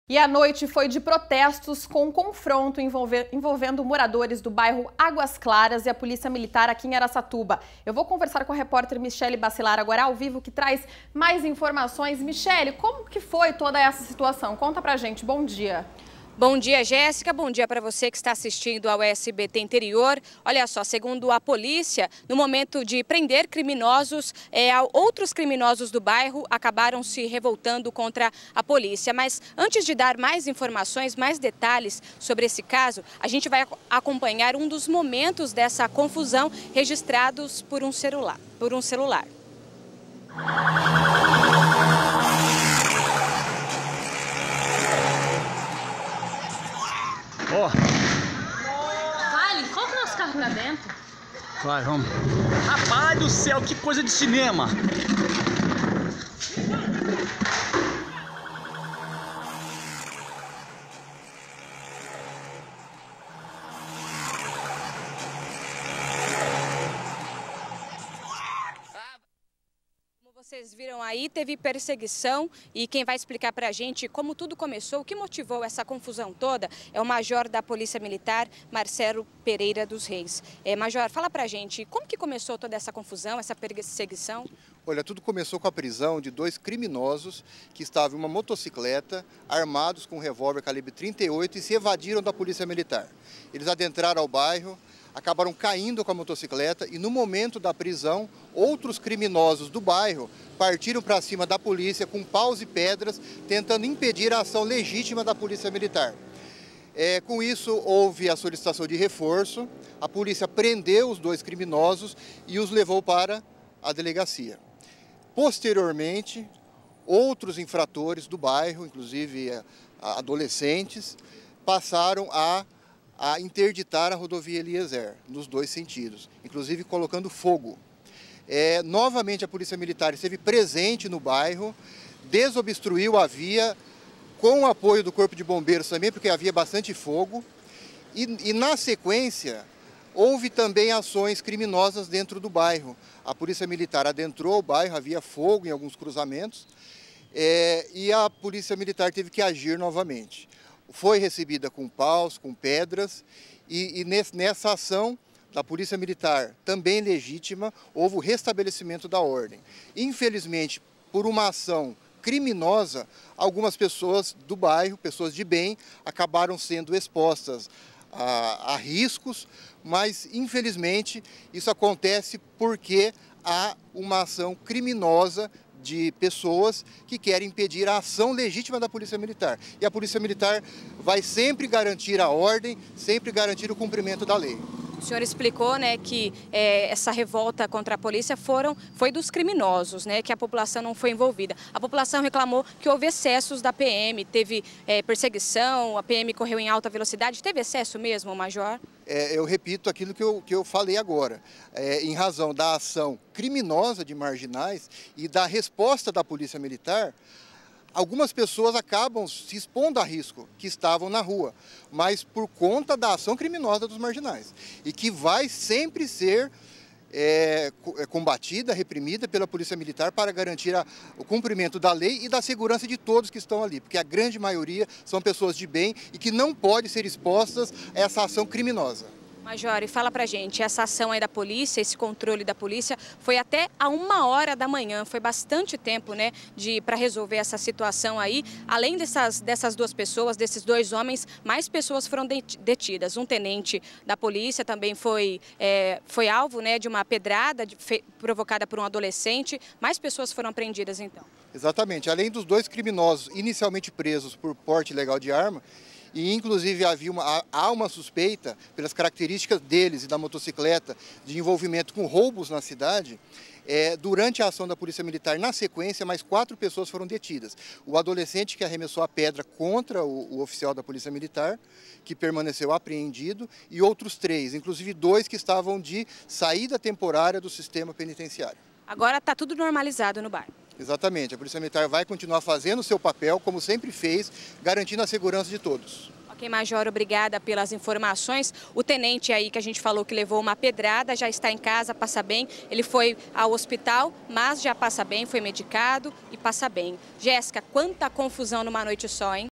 E a noite foi de protestos com um confronto envolvendo moradores do bairro Águas Claras e a Polícia Militar aqui em Araçatuba. Eu vou conversar com a repórter Michele Bacelar agora ao vivo, que traz mais informações. Michele, como que foi toda essa situação? Conta pra gente, bom dia. Bom dia, Jéssica. Bom dia para você que está assistindo ao SBT Interior. Olha só, segundo a polícia, no momento de prender criminosos, outros criminosos do bairro acabaram se revoltando contra a polícia. Mas antes de dar mais informações, mais detalhes sobre esse caso, a gente vai acompanhar um dos momentos dessa confusão registrados por um celular. Ó. Vale, coloca o nosso carro pra dentro. Vai, vamos. Rapaz do céu, que coisa de cinema! Vocês viram aí, teve perseguição e quem vai explicar para a gente como tudo começou, o que motivou essa confusão toda, é o major da Polícia Militar, Marcelo Pereira dos Reis. Major, fala para a gente, como que começou toda essa confusão, essa perseguição? Olha, tudo começou com a prisão de dois criminosos que estavam em uma motocicleta, armados com um revólver calibre 38 e se evadiram da Polícia Militar. Eles adentraram ao bairro, acabaram caindo com a motocicleta e no momento da prisão, outros criminosos do bairro partiram para cima da polícia com paus e pedras, tentando impedir a ação legítima da Polícia Militar. Com isso, houve a solicitação de reforço, a polícia prendeu os dois criminosos e os levou para a delegacia. Posteriormente, outros infratores do bairro, inclusive adolescentes, passaram a interditar a rodovia Eliezer, nos dois sentidos, inclusive colocando fogo. Novamente a Polícia Militar esteve presente no bairro, desobstruiu a via, com o apoio do Corpo de Bombeiros também, porque havia bastante fogo, e na sequência houve também ações criminosas dentro do bairro. A Polícia Militar adentrou o bairro, havia fogo em alguns cruzamentos, e a Polícia Militar teve que agir novamente. Foi recebida com paus, com pedras, e nessa ação da Polícia Militar, também legítima, houve o restabelecimento da ordem. Infelizmente, por uma ação criminosa, algumas pessoas do bairro, pessoas de bem, acabaram sendo expostas a riscos, mas infelizmente isso acontece porque há uma ação criminosa de pessoas que querem impedir a ação legítima da Polícia Militar. E a Polícia Militar vai sempre garantir a ordem, sempre garantir o cumprimento da lei. O senhor explicou, né, que essa revolta contra a polícia foi dos criminosos, né, que a população não foi envolvida. A população reclamou que houve excessos da PM, teve perseguição, a PM correu em alta velocidade. Teve excesso mesmo, Major? Eu repito aquilo que eu falei agora. Em razão da ação criminosa de marginais e da resposta da Polícia Militar, algumas pessoas acabam se expondo a risco, que estavam na rua, mas por conta da ação criminosa dos marginais. E que vai sempre ser combatida, reprimida pela Polícia Militar para garantir o cumprimento da lei e da segurança de todos que estão ali, porque a grande maioria são pessoas de bem e que não podem ser expostas a essa ação criminosa. Major, e fala pra gente, essa ação aí da polícia, esse controle da polícia, foi até a 1h da manhã, foi bastante tempo, né, para resolver essa situação aí. Além dessas duas pessoas, desses dois homens, mais pessoas foram detidas. Um tenente da polícia também foi alvo, né, de uma pedrada provocada por um adolescente. Mais pessoas foram apreendidas então. Exatamente, além dos dois criminosos inicialmente presos por porte ilegal de arma, e inclusive há uma suspeita, pelas características deles e da motocicleta, de envolvimento com roubos na cidade. Durante a ação da Polícia Militar, na sequência, mais 4 pessoas foram detidas. O adolescente que arremessou a pedra contra o oficial da Polícia Militar, que permaneceu apreendido, e outros 3, inclusive 2 que estavam de saída temporária do sistema penitenciário. Agora está tudo normalizado no bairro. Exatamente, a Polícia Militar vai continuar fazendo o seu papel, como sempre fez, garantindo a segurança de todos. Ok, Major, obrigada pelas informações. O tenente aí que a gente falou que levou uma pedrada já está em casa, passa bem. Ele foi ao hospital, mas já passa bem, foi medicado e passa bem. Jéssica, quanta confusão numa noite só, hein?